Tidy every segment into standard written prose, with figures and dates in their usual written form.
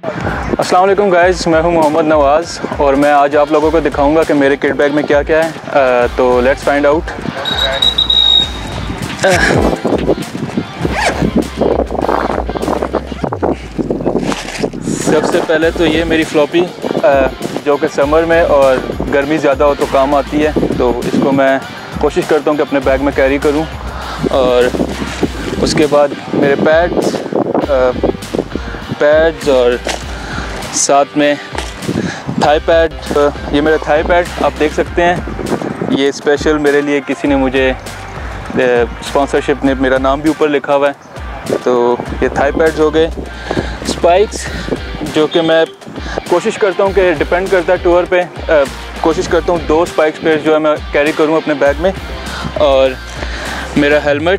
अस्सलाम वालेकुम गाइज़, मैं हूं मोहम्मद नवाज़ और मैं आज आप लोगों को दिखाऊंगा कि मेरे किट बैग में क्या क्या है। तो लेट्स फाइंड आउट। सबसे पहले तो ये मेरी फ्लॉपी जो कि समर में और गर्मी ज़्यादा हो तो काम आती है, तो इसको मैं कोशिश करता हूँ कि अपने बैग में कैरी करूँ। और उसके बाद मेरे पैड्स और साथ में थाई पैड। ये मेरा थाई पैड आप देख सकते हैं, ये स्पेशल मेरे लिए किसी ने मुझे स्पॉन्सरशिप ने मेरा नाम भी ऊपर लिखा हुआ है। तो ये थाई पैड्स हो गए। स्पाइक्स जो कि मैं कोशिश करता हूँ कि डिपेंड करता है टूर पे, कोशिश करता हूँ 2 स्पाइक्स पेयर जो है मैं कैरी करूँ अपने बैग में। और मेरा हेलमेट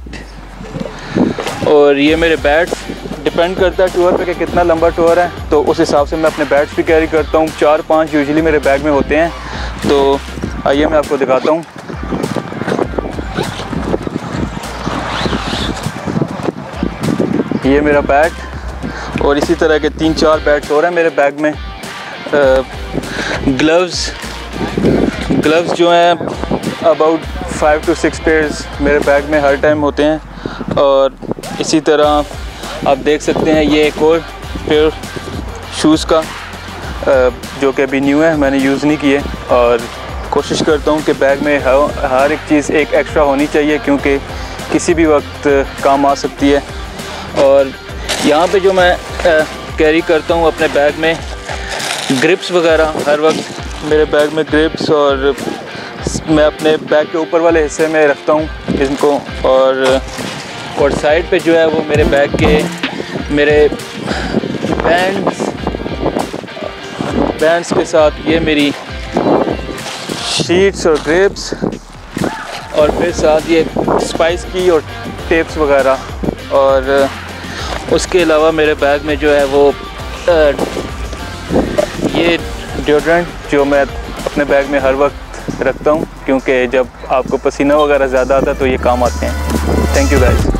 और ये मेरे बैट्स, डिपेंड करता है टूर पे कि कितना लंबा टूर है, तो उस हिसाब से मैं अपने बैट्स भी कैरी करता हूँ। 4-5 यूजुअली मेरे बैग में होते हैं। तो आइए मैं आपको दिखाता हूँ। ये मेरा बैट और इसी तरह के 3-4 बैट्स और हैं मेरे बैग में। ग्लव्स जो हैं अबाउट 5 to 6 पेयर्स मेरे बैग में हर टाइम होते हैं। और इसी तरह आप देख सकते हैं ये एक और पेयर शूज़ का जो कि अभी न्यू है, मैंने यूज़ नहीं किए। और कोशिश करता हूँ कि बैग में हर एक चीज़ एक एक्स्ट्रा होनी चाहिए, क्योंकि किसी भी वक्त काम आ सकती है। और यहाँ पे जो मैं कैरी करता हूँ अपने बैग में ग्रिप्स वगैरह, हर वक्त मेरे बैग में ग्रिप्स, और मैं अपने बैग के ऊपर वाले हिस्से में रखता हूँ इनको। और साइड पे जो है वो मेरे बैग के मेरे बैंड्स के साथ ये मेरी शीट्स और ग्रिप्स, और फिर साथ ये स्पाइस की और टेप्स वगैरह। और उसके अलावा मेरे बैग में जो है वो ये डिओड्रेंट जो मैं अपने बैग में हर वक्त रखता हूँ, क्योंकि जब आपको पसीना वगैरह ज़्यादा आता है तो ये काम आते हैं। Thank you guys.